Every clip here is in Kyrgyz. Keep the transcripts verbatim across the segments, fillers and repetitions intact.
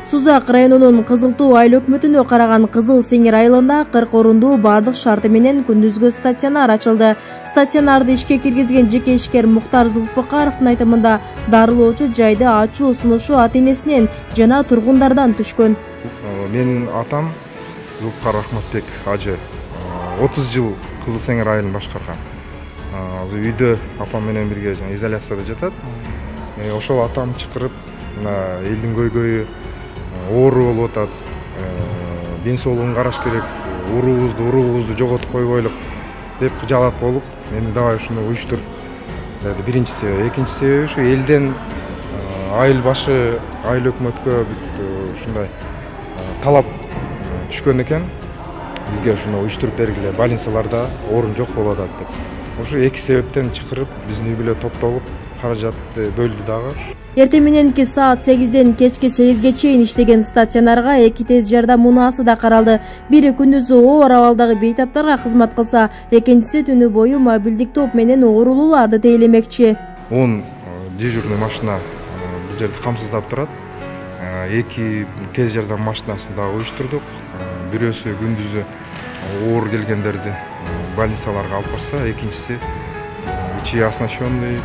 Сузак районунун Кызыл Туу айыл өкмөтүнө караган Кызыл Сеңир айылында кырк орундуу бардык шарты менен күндүзгү стационар ачылды. Стационарды ишке киргизген жеке ишкер Муктар Зулпукаровдун айтымында дарылоочу жайды ачуу сунушу ата-энесинен жана тургундардан түшкөн. Менин атам Зулпукар Ахматбек ажы отуз жыл Кызыл Сеңир айылын башкарган. Азыр үйдө апам менен бирге изоляцияда жатат. Ошол атам чакырып, элдин көйгөйү оору болуп атат, ден соолугун караш керек, уруубузду уруубузду жоготуп койбойлук деп жалат болуп, мени давай ушуну уюштур деди. Биринчи себеби, экинчи себеби ушу элден айыл башы, айыл өкмөткө ушундай талап түшкөн экен. Бизге ушуну уюштуруп бергиле, больницаларда орун жок болуп атат деп. Ушу эки себептен чакырып, биздин үй бүлө топтолуп, каражатты бөлдү дагы. Эртең мененки саат сегизден кечки сегизге чейин иштеген стационарга эки тез жардам мунаасы да каралды. Бири күндүзү оор абалдагы бейтаптарга кызмат кылса, экинчиси түнү бою мобилдик топ менен оорулууларды тейлемекчи. он дежурный машина бул жерде камсыздап турат. эки тез жардам машинасын дагы уюштурдук. Бирөөсү күндүзү оор келгендерди больницаларга алып барса, экинчиси ичи оснащенный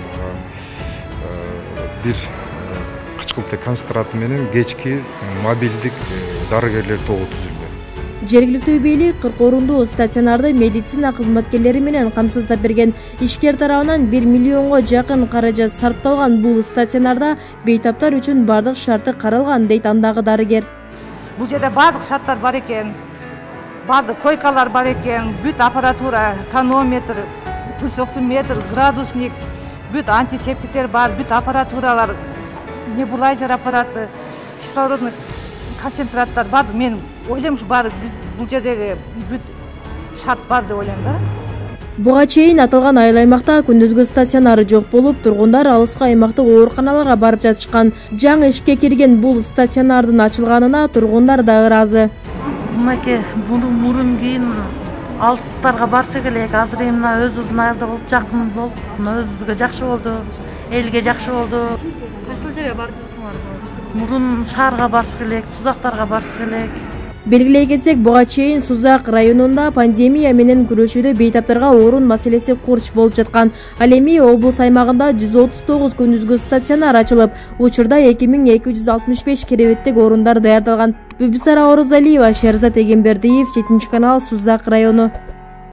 бир кычкылтый концентраты менен кечки мобилдик дарыгерлер тобу түзүлдү. Жергиликтүү бийлик кырк орундуу стационарды медицина кызматкерлери менен камсыздап берген. Ишкер тарабынан бир миллионго жакын каражат сарпталган бул стационарда бейтаптар үчүн бардык шарты каралган, дейт андагы дарыгер. Бул жерде бардык шарттар бар экен, бардык койкалар бар экен, бүт аппаратура, тонометр, пульс оксиметр, градусник, бүт антисептиктер бар, бүт аппаратуралар, небулайзер аппараты, кислородный концентраттар бар. Мен ойлойм ушу бар, бул жердеги бүт шарт бар деп ойлойм да. Буга чейин аталган айыл аймакта күндүзгү стационары жок болуп, тургундар алыска аймактык ооруканаларга барып жатышкан. Жаңы ишке кирген бул стационардын ачылганына тургундар да ыраазы. Мынакей буну мурун кийин алыстарга барчу элек, азыр эми мына өзүбүздүн айылда болуп жакын болуп, өзүбүзгө жакшы болду, элге жакшы болду. Кайсыл жерге бардыңыздар? Мурун шаарга барчу элек, Сузактарга барчу элек. Белгилей кетсек, буга чейин Сузак районунда пандемия менен күрөшүүдө бейтаптарга орун маселеси курч болуп жаткан. Ал эми облус аймагында жүз отуз тогуз күндүзгү стационар ачылып, учурда эки миң эки жүз алтымыш беш керебеттик орундар даярдалган. Бүбүсара Орозалиева, Шерзат Эгембердиев, жетинчи канал, Сузак району.